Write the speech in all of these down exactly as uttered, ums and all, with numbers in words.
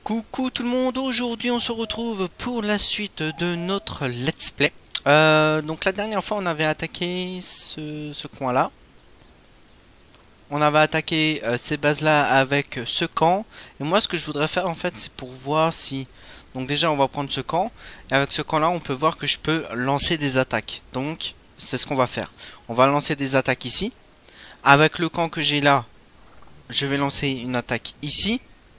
Coucou tout le monde, aujourd'hui on se retrouve pour la suite de notre let's play. Euh, donc la dernière fois on avait attaqué ce, ce coin là. On avait attaqué euh, ces bases là avec ce camp. Et moi ce que je voudrais faire en fait c'est pour voir si... Donc déjà on va prendre ce camp. Et avec ce camp là on peut voir que je peux lancer des attaques. Donc c'est ce qu'on va faire. On va lancer des attaques ici. Avec le camp que j'ai là, je vais lancer une attaque ici.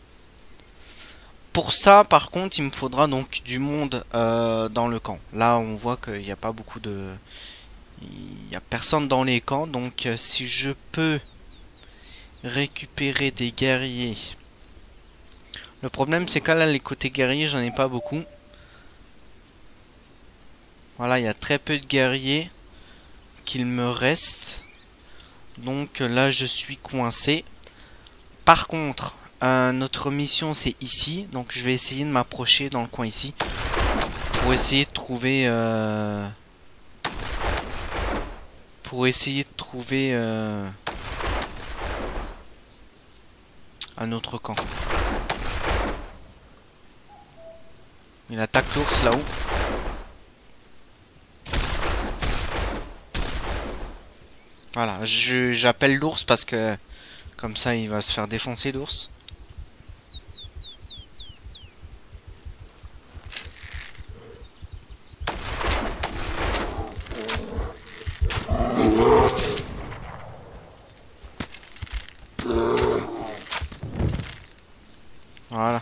Pour ça, par contre, il me faudra donc du monde euh, dans le camp. Là, on voit qu'il n'y a pas beaucoup de... Il n'y a personne dans les camps. Donc, euh, si je peux récupérer des guerriers... Le problème, c'est que là, les côtés guerriers, j'en ai pas beaucoup. Voilà, il y a très peu de guerriers qu'il me reste. Donc, là, je suis coincé. Par contre... Euh, notre mission c'est ici, donc je vais essayer de m'approcher dans le coin ici pour essayer de trouver euh, pour essayer de trouver euh, un autre camp. Il attaque l'ours là-haut. Voilà, je j'appelle l'ours parce que comme ça il va se faire défoncer l'ours. Voilà.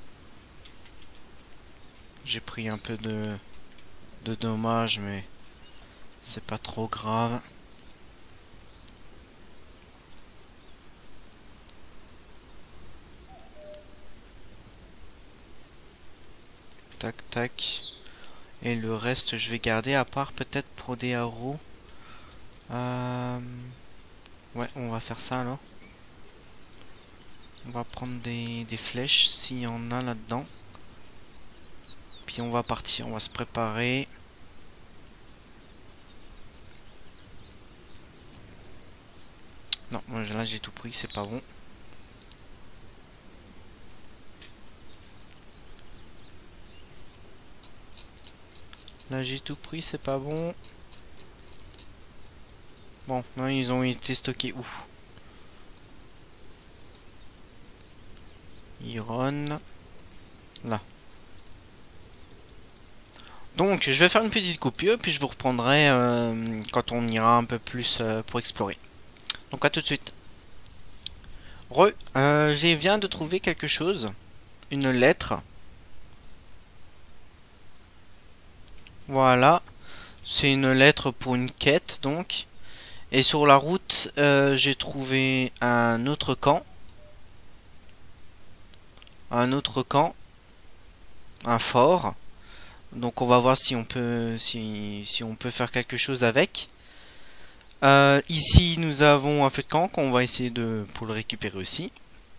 J'ai pris un peu de, de dommages, mais c'est pas trop grave. Tac, tac. Et le reste, je vais garder, à part peut-être pour des arrows. Euh... Ouais, on va faire ça alors. On va prendre des, des flèches s'il y en a là-dedans. Puis on va partir, on va se préparer. Non, moi là j'ai tout pris, c'est pas bon. Là j'ai tout pris, c'est pas bon. Bon, non, ils ont été stockés où? Iron. Là. Donc, je vais faire une petite coupure, puis je vous reprendrai euh, quand on ira un peu plus euh, pour explorer. Donc, à tout de suite. Re, euh, je viens de trouver quelque chose. Une lettre. Voilà. C'est une lettre pour une quête, donc. Et sur la route, euh, j'ai trouvé un autre camp. Un autre camp. Un fort. Donc on va voir si on peut si, si on peut faire quelque chose avec. Euh, ici nous avons un feu de camp qu'on va essayer de pour le récupérer aussi.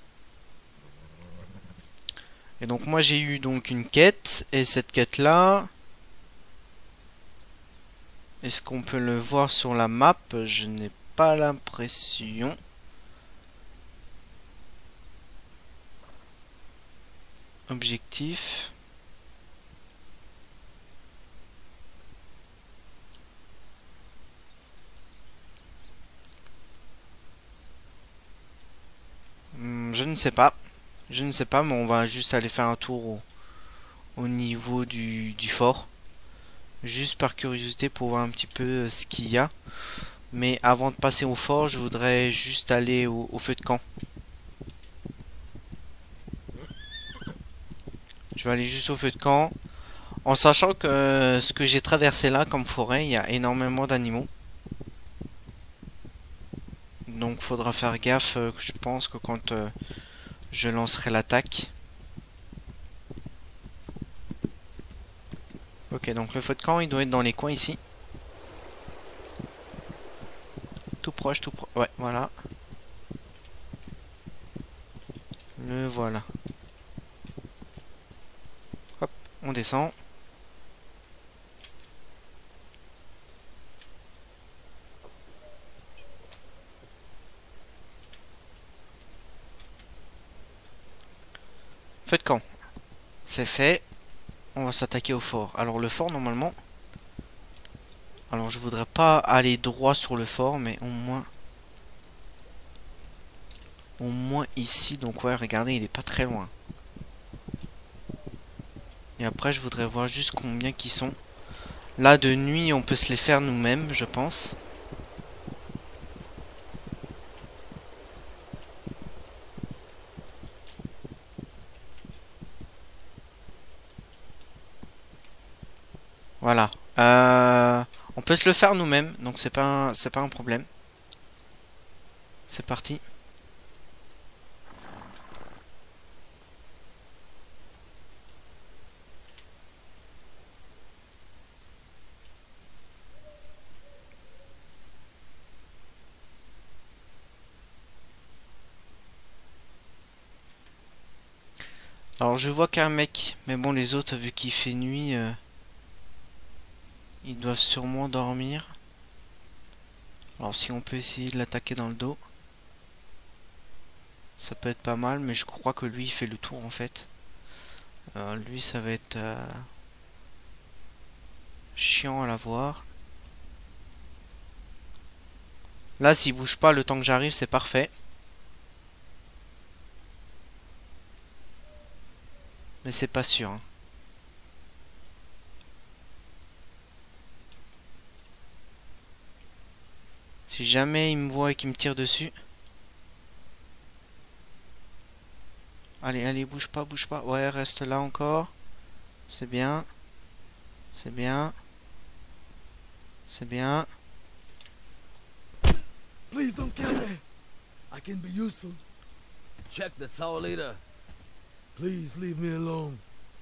Et donc moi j'ai eu donc une quête, et cette quête là, est-ce qu'on peut le voir sur la map? Je n'ai pas l'impression. Objectif. Hmm, je ne sais pas. Je ne sais pas, mais on va juste aller faire un tour au, au niveau du, du fort. Juste par curiosité pour voir un petit peu ce qu'il y a. Mais avant de passer au fort, je voudrais juste aller au, au feu de camp. Je vais aller juste au feu de camp. En sachant que euh, ce que j'ai traversé là comme forêt, il y a énormément d'animaux. Donc faudra faire gaffe, euh, je pense que quand euh, je lancerai l'attaque. Ok, donc le feu de camp il doit être dans les coins ici. Tout proche, tout proche. Ouais, voilà. Le voilà. Hop, on descend. Feu de camp. C'est fait. On va s'attaquer au fort. Alors le fort normalement... Alors je voudrais pas aller droit sur le fort, mais au moins... Au moins ici. Donc ouais, regardez, il est pas très loin. Et après je voudrais voir juste combien qui sont. Là de nuit on peut se les faire nous-mêmes, je pense. Voilà. Euh, on peut se le faire nous-mêmes, donc c'est pas un, c'est pas un problème. C'est parti. Alors je vois qu'un mec, mais bon les autres vu qu'il fait nuit, euh, ils doivent sûrement dormir. Alors si on peut essayer de l'attaquer dans le dos, ça peut être pas mal, mais je crois que lui il fait le tour en fait. Alors lui ça va être euh, chiant à la voir. Là s'il bouge pas le temps que j'arrive c'est parfait. Mais c'est pas sûr. Hein. Si jamais il me voit et qu'il me tire dessus. Allez, allez, bouge pas, bouge pas. Ouais, reste là encore. C'est bien. C'est bien. C'est bien. Please don't kill me. I can be useful. Check the tower leader. Please leave me alone.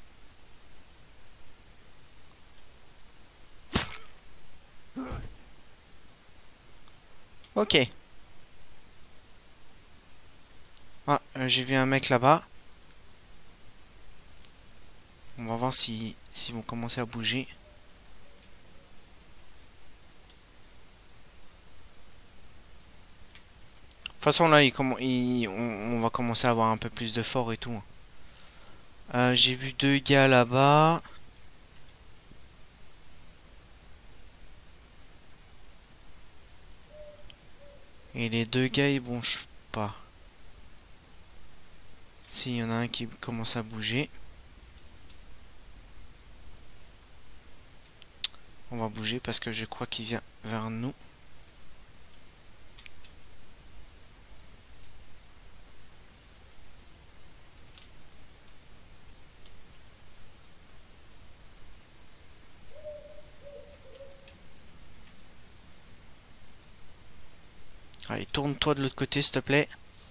Ok. Ah, euh, j'ai vu un mec là-bas. On va voir si s'ils vont commencer à bouger. De toute façon là, il, il, on, on va commencer à avoir un peu plus de fort et tout. Euh, j'ai vu deux gars là-bas. Et les deux gars ils bougent pas. Si, il y en a un qui commence à bouger. On va bouger parce que je crois qu'il vient vers nous. Allez, tourne-toi de l'autre côté, s'il te plaît.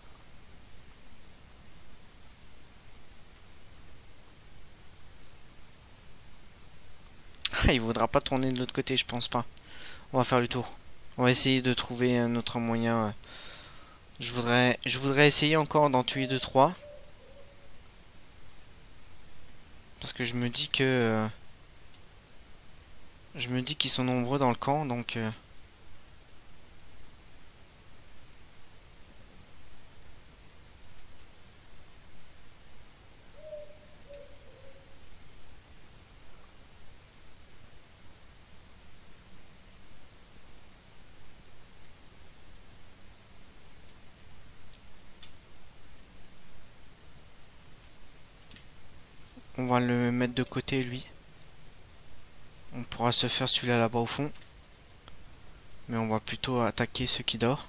Il voudra pas tourner de l'autre côté, je pense pas. On va faire le tour. On va essayer de trouver un autre moyen. Je voudrais, je voudrais essayer encore d'en tuer deux trois. Parce que je me dis que... Euh, je me dis qu'ils sont nombreux dans le camp, donc... Euh, on va le mettre de côté, lui. On pourra se faire celui-là là-bas au fond. Mais on va plutôt attaquer ceux qui dorment.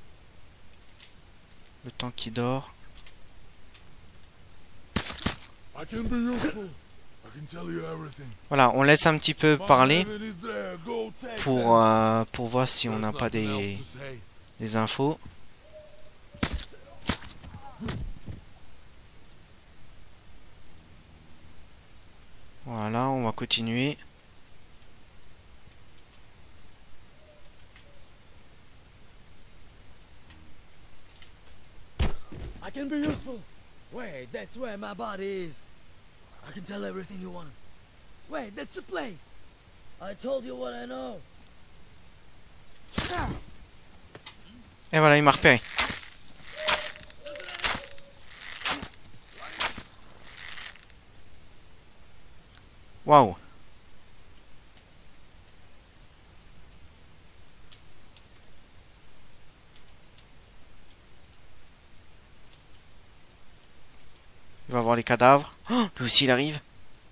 Le temps qui dort. I can be useful. I can tell you everything. Voilà, on laisse un petit peu parler My evidence is there. Go take pour, them. euh, pour voir si on n'a There's pas nothing des, else to say. des infos. Voilà, on va continuer. I can be useful. Wait, that's where my body is. I can tell everything you want. Wait, that's the place. I told you what I know. Et voilà, il m'a repéré. Waouh. Il va voir les cadavres. Oh, lui aussi il arrive.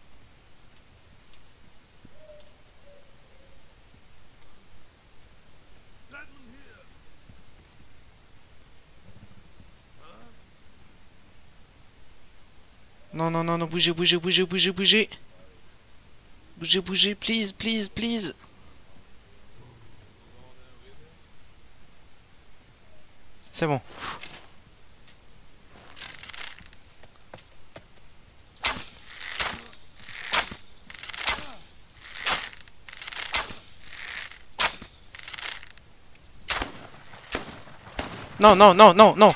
Non, non, non, non, bougez, bougez, bougez, bougez, bougez. Bougez, bougez, please, please, please. C'est bon. Non, non, non, non, non.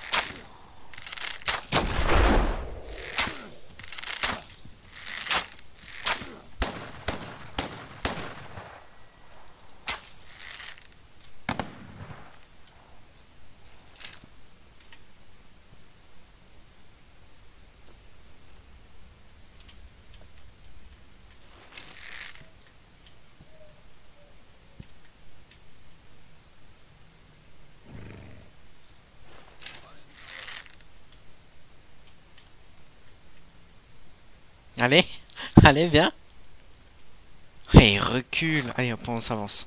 Allez, allez, viens. Et il recule. Allez, hop, on s'avance.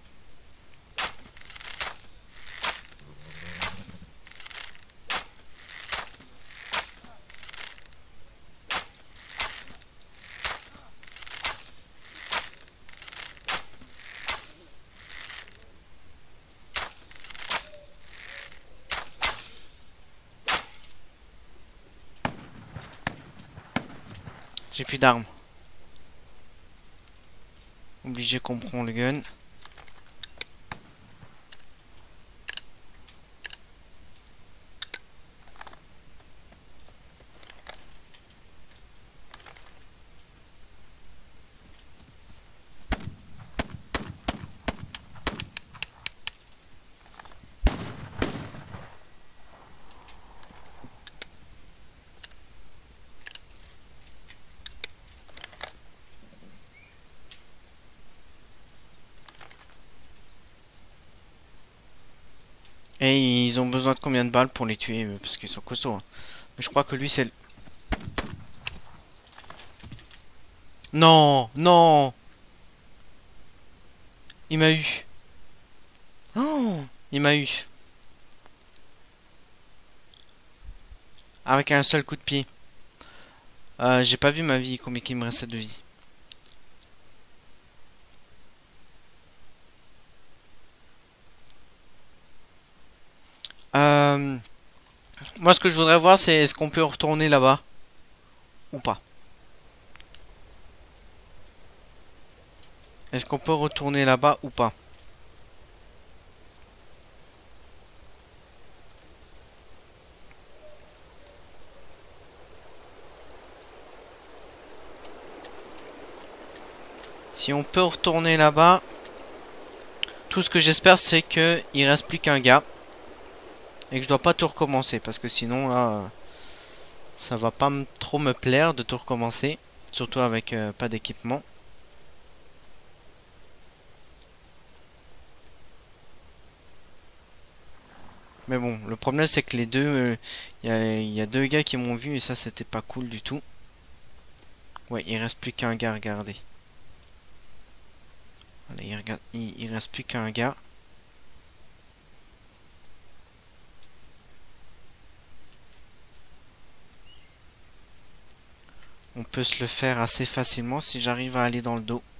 J'ai plus d'armes. Obligé qu'on prend le gun. Et ils ont besoin de combien de balles pour les tuer? Parce qu'ils sont costauds. Hein. Mais je crois que lui c'est le... Non, non. Il m'a eu. Oh, il m'a eu. Avec un seul coup de pied. Euh, j'ai pas vu ma vie, combien il me restait de vie. Euh, moi ce que je voudrais voir c'est est-ce qu'on peut retourner là-bas ou pas. Est-ce qu'on peut retourner là-bas ou pas? Si on peut retourner là-bas, tout ce que j'espère c'est que il reste plus qu'un gars. Et que je dois pas tout recommencer. Parce que sinon là, ça va pas trop me plaire de tout recommencer. Surtout avec euh, pas d'équipement. Mais bon, le problème c'est que les deux, il euh, y, y a deux gars qui m'ont vu et ça c'était pas cool du tout. Ouais, il reste plus qu'un gars, regardez. Voilà, il, regarde, il, il reste plus qu'un gars. On peut se le faire assez facilement si j'arrive à aller dans le dos.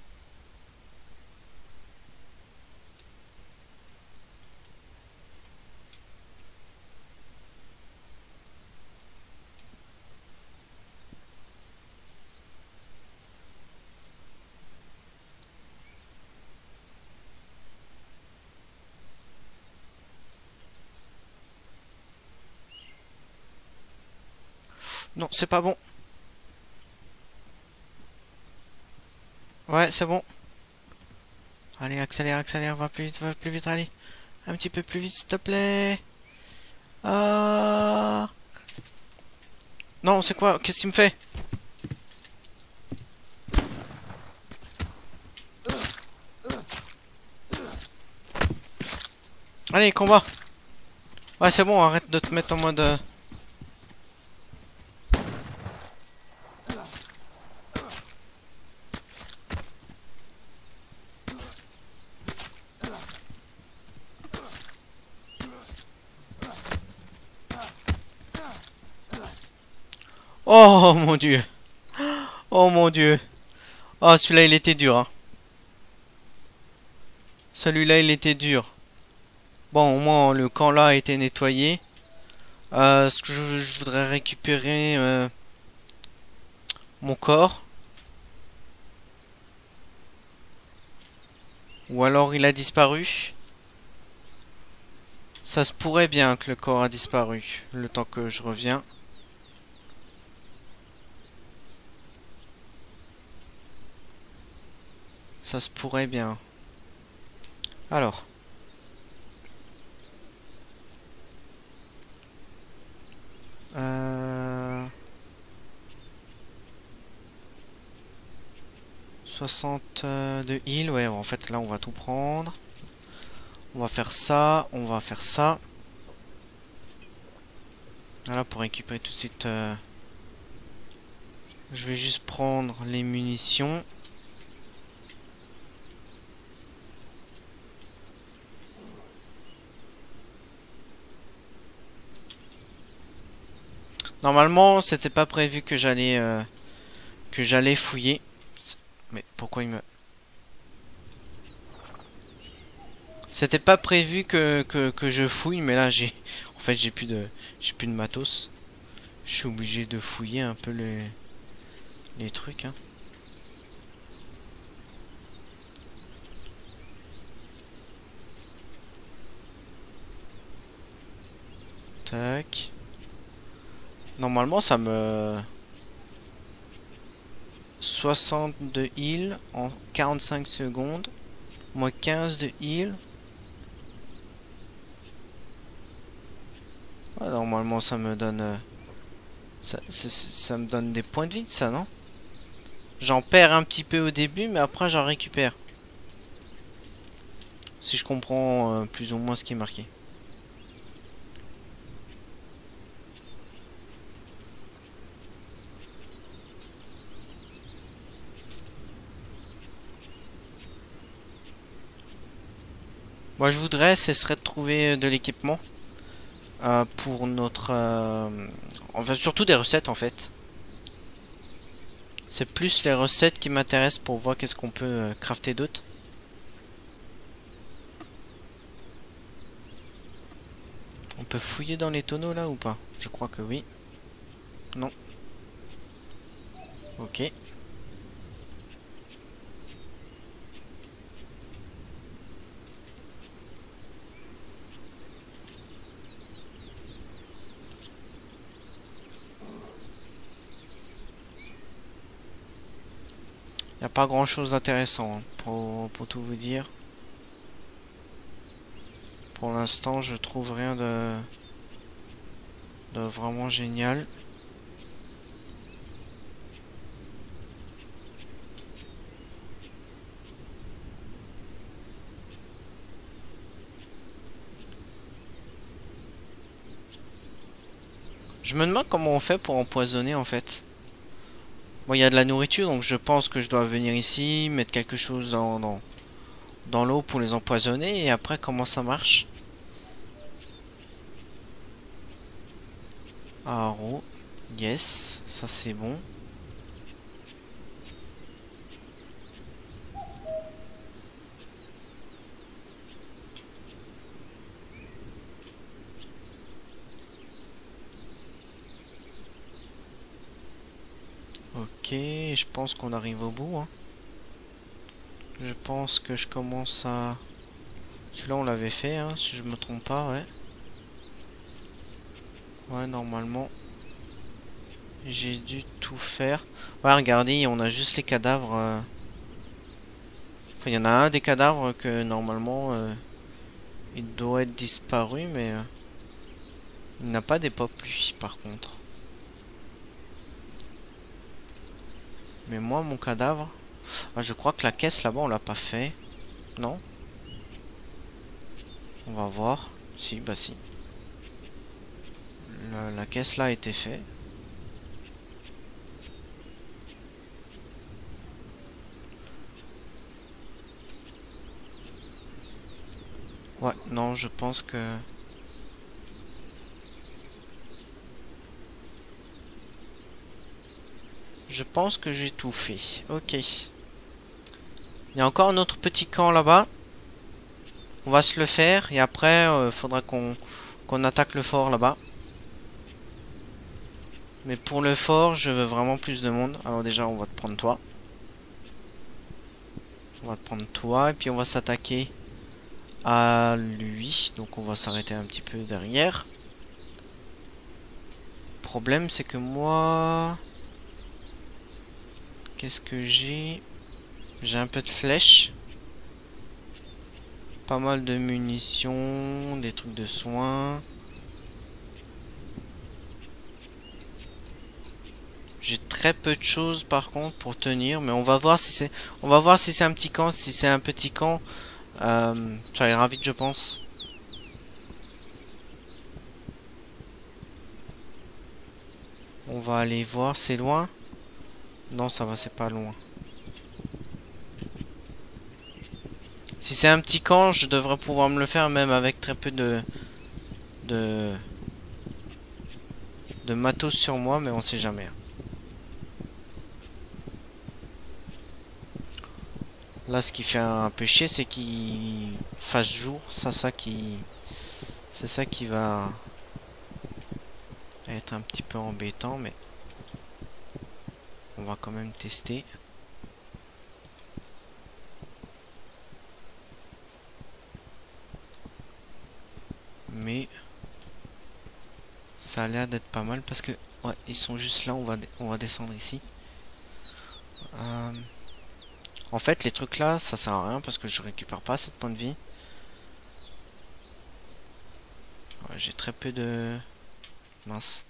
Non, c'est pas bon. Ouais, c'est bon. Allez, accélère, accélère, va plus vite, va plus vite, allez. Un petit peu plus vite, s'il te plaît. Ah. Non, c'est quoi? Qu'est-ce qu'il me fait? Allez, combat. Ouais, c'est bon, arrête de te mettre en mode... euh, Oh mon dieu. Oh mon dieu. Oh, celui-là, il était dur, hein. Celui-là, il était dur. Bon, au moins, le camp là a été nettoyé. Euh, ce que je, je voudrais récupérer... euh, mon corps. Ou alors il a disparu. Ça se pourrait bien que le corps a disparu. Le temps que je reviens. Ça se pourrait bien. Alors. Euh... soixante de heal. Ouais, en fait là on va tout prendre. On va faire ça. On va faire ça. Voilà pour récupérer tout de suite. Euh... Je vais juste prendre les munitions. Normalement, c'était pas prévu que j'allais euh, que j'allais fouiller. Mais pourquoi il me... C'était pas prévu que, que, que je fouille, mais là j'ai... En fait j'ai plus de j'ai plus de matos. Je suis obligé de fouiller un peu les, les trucs. Hein. Tac. Normalement ça me... soixante de heal en quarante-cinq secondes. Moins quinze de heal. Ah, normalement ça me donne... euh, ça, ça, ça me donne des points de vie ça, non? J'en perds un petit peu au début, mais après j'en récupère. Si je comprends euh, plus ou moins ce qui est marqué. Moi je voudrais, ce serait de trouver de l'équipement euh, pour notre... Euh, enfin surtout des recettes en fait. C'est plus les recettes qui m'intéressent pour voir qu'est-ce qu'on peut euh, crafter d'autre. On peut fouiller dans les tonneaux là ou pas? Je crois que oui. Non. Ok. Il n'y a pas grand chose d'intéressant hein, pour, pour tout vous dire. Pour l'instant je trouve rien de, de vraiment génial. Je me demande comment on fait pour empoisonner en fait. Bon, il y a de la nourriture, donc je pense que je dois venir ici, mettre quelque chose dans, dans, dans l'eau pour les empoisonner. Et après, comment ça marche? Arrow, yes, ça c'est bon. Ok, je pense qu'on arrive au bout. Hein. Je pense que je commence à... Celui-là on l'avait fait, hein, si je me trompe pas, ouais. Ouais, normalement, j'ai dû tout faire. Ouais, regardez, on a juste les cadavres. Euh... Enfin, il y en a un des cadavres que normalement, euh, il doit être disparu, mais... Euh... Il n'a pas des pop lui, par contre. Mais moi, mon cadavre... Ah, je crois que la caisse là-bas, on l'a pas fait. Non? On va voir. Si, bah si. La, la caisse là a été faite. Ouais, non, je pense que... Je pense que j'ai tout fait. Ok. Il y a encore un autre petit camp là-bas. On va se le faire. Et après, euh, faudra qu'on qu'on attaque le fort là-bas. Mais pour le fort, je veux vraiment plus de monde. Alors déjà, on va te prendre toi. On va te prendre toi. Et puis on va s'attaquer à lui. Donc on va s'arrêter un petit peu derrière. Le problème, c'est que moi... Qu'est-ce que j'ai? J'ai un peu de flèches. Pas mal de munitions. Des trucs de soins. J'ai très peu de choses par contre pour tenir. Mais on va voir si c'est... On va voir si c'est un petit camp. Si c'est un petit camp. Euh, ça ira vite je pense. On va aller voir. C'est loin? Non, ça va, c'est pas loin. Si c'est un petit camp, je devrais pouvoir me le faire même avec très peu de... De... De matos sur moi, mais on sait jamais. Là, ce qui fait un peu chier, c'est qu'il fasse jour. Ça, ça qui... C'est ça qui va... être un petit peu embêtant, mais... On va quand même tester. Mais ça a l'air d'être pas mal parce que ouais, ils sont juste là. On va on va descendre ici. Euh, en fait, les trucs là, ça sert à rien parce que je récupère pas assez de points de vie. Ouais, j'ai très peu de mince.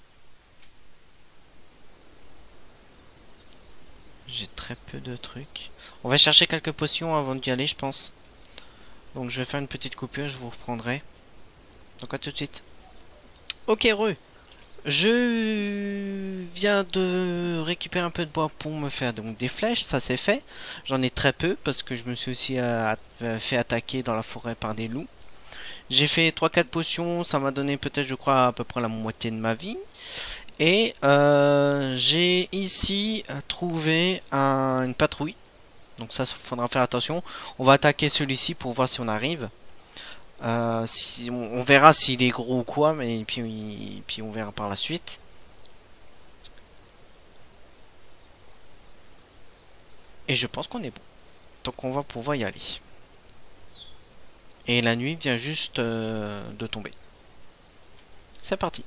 J'ai très peu de trucs. On va chercher quelques potions avant d'y aller, je pense. Donc je vais faire une petite coupure, je vous reprendrai. Donc à tout de suite. Ok, re. Je viens de récupérer un peu de bois pour me faire donc des flèches, ça c'est fait. J'en ai très peu parce que je me suis aussi euh, fait attaquer dans la forêt par des loups. J'ai fait trois quatre potions, ça m'a donné peut-être je crois à peu près la moitié de ma vie. Et euh, j'ai ici trouvé un, une patrouille. Donc ça, il faudra faire attention. On va attaquer celui-ci pour voir si on arrive. Euh, si, on, on verra s'il est gros ou quoi, mais puis, puis on verra par la suite. Et je pense qu'on est bon. Donc on va pouvoir y aller. Et la nuit vient juste euh, de tomber. C'est parti.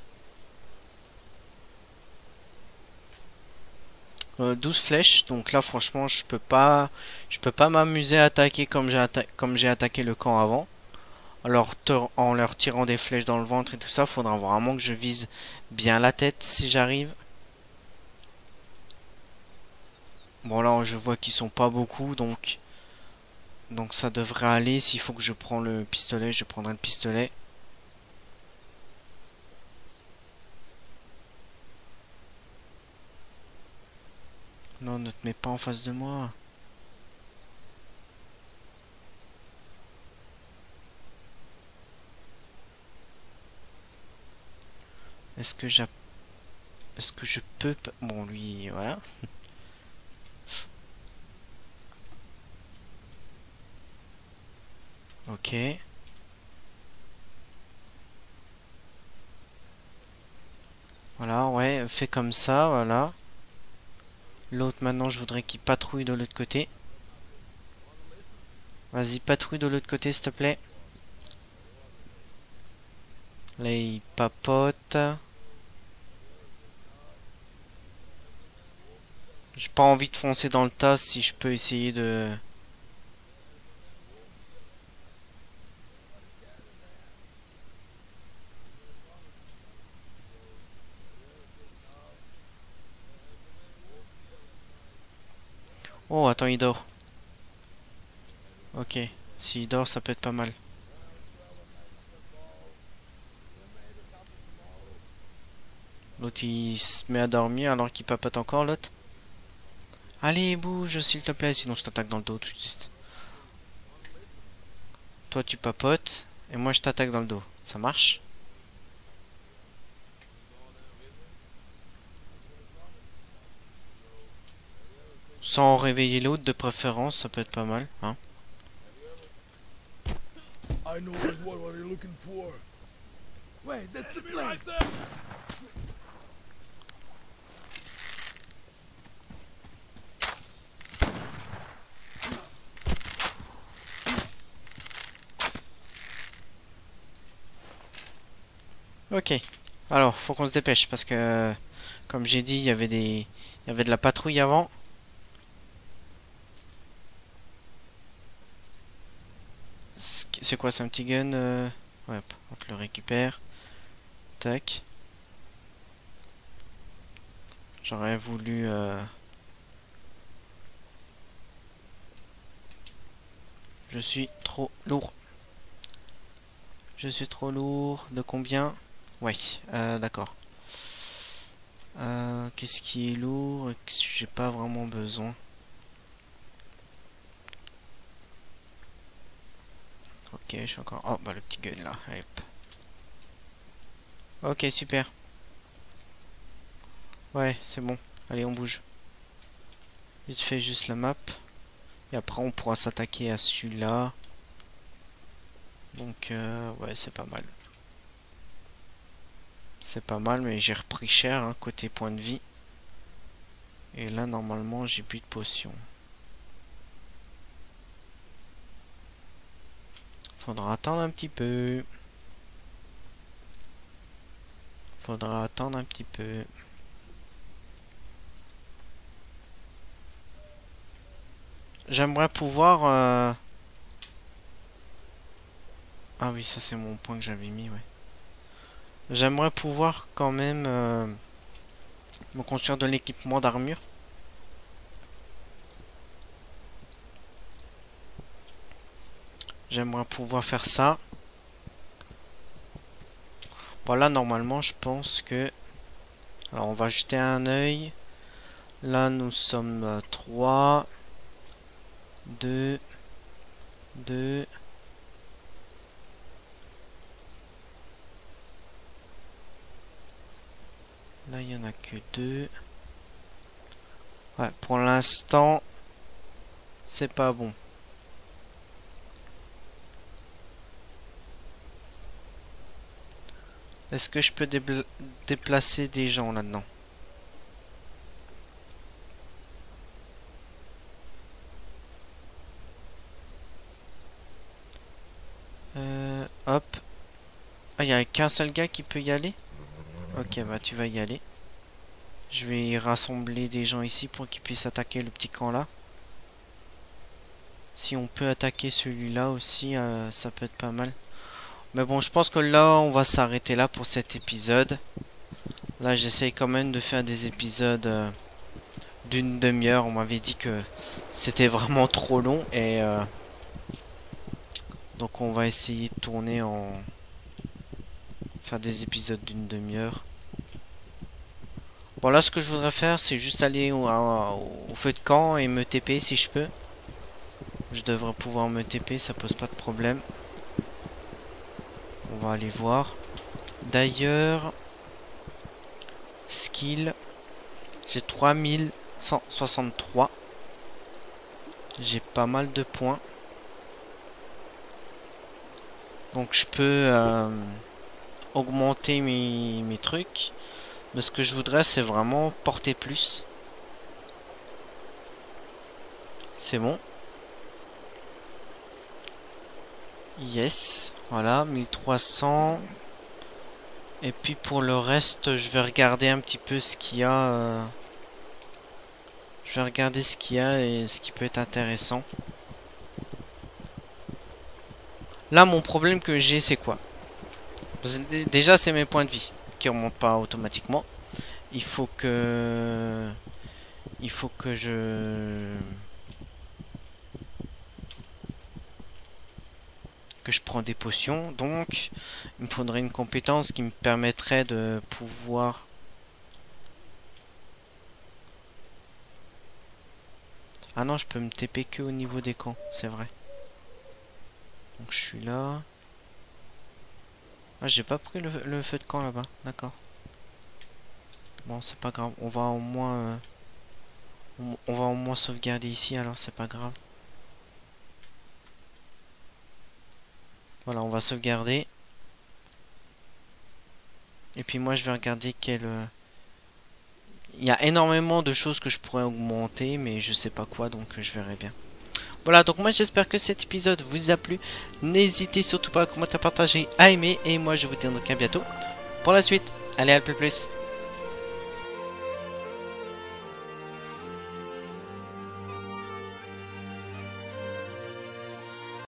Euh, douze flèches, donc là franchement je peux pas je peux pas m'amuser à attaquer comme j'ai atta comme j'ai attaqué le camp avant. Alors en leur tirant des flèches dans le ventre et tout ça, faudra vraiment que je vise bien la tête si j'arrive. Bon là je vois qu'ils sont pas beaucoup donc donc ça devrait aller. S'il faut que je prends le pistolet, je prendrai le pistolet. Non, ne te mets pas en face de moi. Est-ce que j'ai... Est-ce que je peux... Bon, lui, voilà. Ok. Voilà, ouais, fait comme ça, voilà. L'autre, maintenant, je voudrais qu'il patrouille de l'autre côté. Vas-y, patrouille de l'autre côté, s'il te plaît. Là, il papote. J'ai pas envie de foncer dans le tas si je peux essayer de... Oh, attends, il dort. Ok, s'il dort, ça peut être pas mal. L'autre il se met à dormir alors qu'il papote encore l'autre. Allez bouge s'il te plaît, sinon je t'attaque dans le dos tout de suite. Toi tu papotes et moi je t'attaque dans le dos. Ça marche? Sans réveiller l'autre de préférence, ça peut être pas mal, hein. I know there's one. What are you looking for? Wait, that's the Enemy right place. there! Ok. Alors, faut qu'on se dépêche parce que, comme j'ai dit, il y avait des, il y avait de la patrouille avant. C'est quoi, c'est un petit gun euh... Ouais, on te le récupère. Tac. J'aurais voulu... Euh... Je suis trop lourd. Je suis trop lourd. De combien? Ouais, euh, d'accord. Euh, Qu'est-ce qui est lourd et que j'ai pas vraiment besoin? Ok, je suis encore... Oh, bah le petit gun là. Hop. Ok, super. Ouais, c'est bon. Allez, on bouge. Vite fait juste la map. Et après, on pourra s'attaquer à celui-là. Donc, euh, ouais, c'est pas mal. C'est pas mal, mais j'ai repris cher, hein, côté point de vie. Et là, normalement, j'ai plus de potions. Faudra attendre un petit peu. Faudra attendre un petit peu. J'aimerais pouvoir... Euh... Ah oui, ça c'est mon point que j'avais mis, ouais. J'aimerais pouvoir quand même euh, me construire de l'équipement d'armure. J'aimerais pouvoir faire ça. Voilà, normalement, je pense que... Alors, on va jeter un œil. Là, nous sommes euh, trois. deux. deux. Là, il n'y en a que deux. Ouais, pour l'instant, c'est pas bon. Est-ce que je peux déplacer des gens là-dedans? Euh, hop. Ah, il n'y a qu'un seul gars qui peut y aller? Ok, bah tu vas y aller. Je vais rassembler des gens ici pour qu'ils puissent attaquer le petit camp là. Si on peut attaquer celui-là aussi, euh, ça peut être pas mal. Mais bon, je pense que là, on va s'arrêter là pour cet épisode. Là, j'essaye quand même de faire des épisodes euh, d'une demi-heure. On m'avait dit que c'était vraiment trop long. Et euh, donc, on va essayer de tourner en... Faire des épisodes d'une demi-heure. Bon, là, ce que je voudrais faire, c'est juste aller au, à, au feu de camp et me T P si je peux. Je devrais pouvoir me T P, ça pose pas de problème. On va aller voir. D'ailleurs, skill, j'ai trois mille cent soixante-trois. J'ai pas mal de points. Donc je peux euh, augmenter mes, mes trucs. Mais ce que je voudrais, c'est vraiment porter plus. C'est bon. Yes. Voilà, mille trois cents. Et puis pour le reste, je vais regarder un petit peu ce qu'il y a. Euh... Je vais regarder ce qu'il y a et ce qui peut être intéressant. Là, mon problème que j'ai, c'est quoi? Déjà, c'est mes points de vie qui remontent pas automatiquement. Il faut que... Il faut que je... que je prends des potions. Donc, il me faudrait une compétence qui me permettrait de pouvoir Ah non, je peux me T P que au niveau des camps, c'est vrai. Donc je suis là. Ah, j'ai pas pris le, le feu de camp là-bas, d'accord. Bon, c'est pas grave, on va au moins... Euh, on, on va au moins sauvegarder ici, alors c'est pas grave. Voilà, on va sauvegarder. Et puis moi, je vais regarder quel... Euh, il y a énormément de choses que je pourrais augmenter, mais je sais pas quoi, donc je verrai bien. Voilà, donc moi j'espère que cet épisode vous a plu. N'hésitez surtout pas à commenter, à partager, à aimer. Et moi je vous dis donc à bientôt pour la suite. Allez, à plus plus.